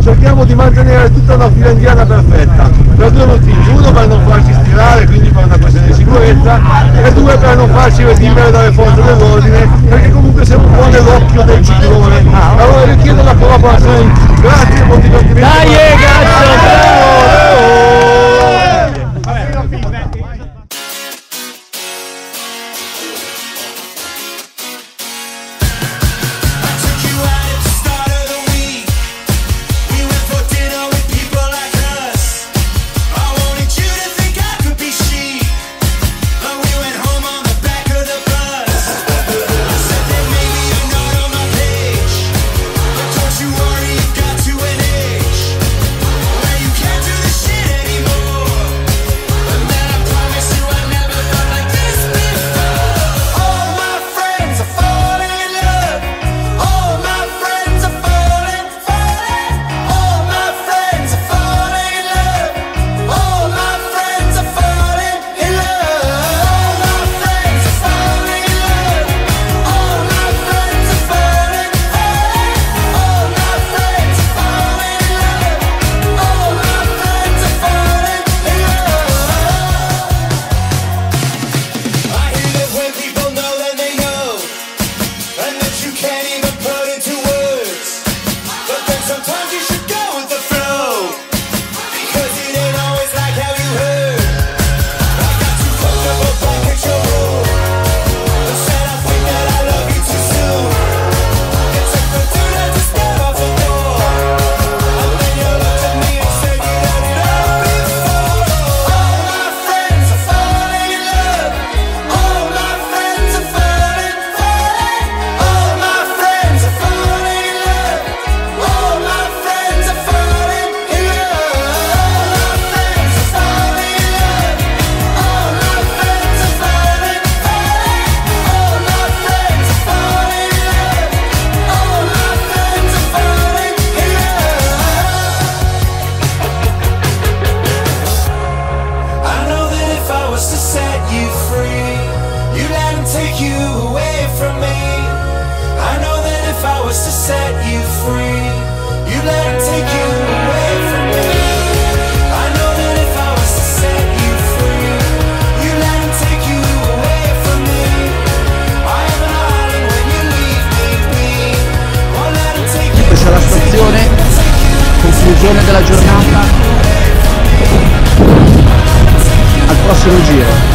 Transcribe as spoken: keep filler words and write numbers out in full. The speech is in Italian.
cerchiamo di mantenere tutta una fila indiana perfetta, per due motivi: uno per non farci stirare, quindi per una questione di sicurezza, e due per non farci redimere dalle forze dell'ordine, perché comunque siamo un po' nell'occhio del ciclone. Allora io chiedo la collaborazione di tutti. Grazie, molti complimenti. Dai, cazzo, bravo! Conclusione della giornata, al prossimo giro.